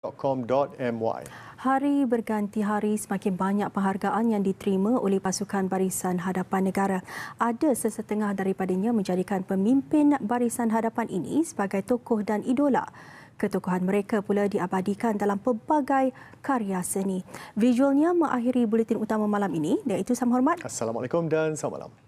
.com.my. Hari berganti hari, semakin banyak penghargaan yang diterima oleh pasukan Barisan Hadapan Negara. Ada sesetengah daripadanya menjadikan pemimpin Barisan Hadapan ini sebagai tokoh dan idola. Ketokohan mereka pula diabadikan dalam pelbagai karya seni. Visualnya mengakhiri buletin utama malam ini, iaitu sama hormat. Assalamualaikum dan selamat malam.